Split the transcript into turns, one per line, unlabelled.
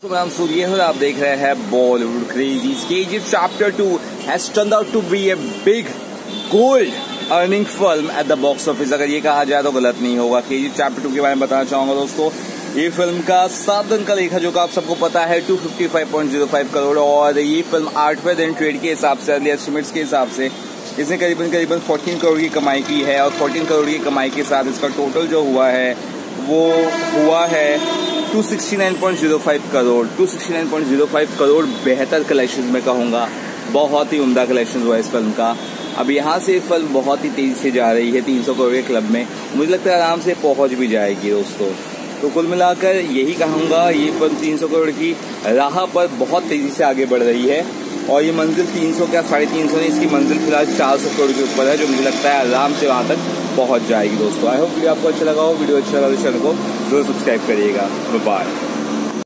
नाम सूर्य और आप देख रहे हैं Bollywood crazies. KGF chapter 2 has turned out to be a big gold earning film at the box office. अगर ये कहा जाए तो गलत नहीं होगा। केजीएफ चैप्टर 2 के बारे में बताना चाहूंगा दोस्तों। ये फिल्म का 7 दिन का लेखा जो आपको सबको पता है 255.05 करोड़ और ये फिल्म 8वें दिन ट्रेड के हिसाब से अर्ली एस्टिमेट्स के हिसाब से इसने करीबन 14 करोड़ की कमाई की है और 14 करोड़ की कमाई के साथ इसका टोटल जो हुआ है वो हुआ है 269.05 करोड़। 269.05 करोड़ बेहतर कलेक्शन में कहूंगा, बहुत ही उम्दा कलेक्शन हुआ इस फिल्म का। अब यहाँ से फिल्म बहुत ही तेजी से जा रही है 300 करोड़ के क्लब में। मुझे लगता है आराम से पहुंच भी जाएगी दोस्तों। तो कुल मिलाकर यही कहूंगा, ये फिल्म 300 करोड़ की राह पर बहुत तेजी से आगे बढ़ रही है और ये मंजिल 300 क्या 350 नहीं, इसकी मंजिल फिलहाल 400 करोड़ के ऊपर है, जो मुझे लगता है आराम से वहां तक पहुंच जाएगी दोस्तों। आई होप वीडियो आपको अच्छा लगा हो। वीडियो अच्छा लगा तो चैनल को जरूर सब्सक्राइब करिएगा। बाय।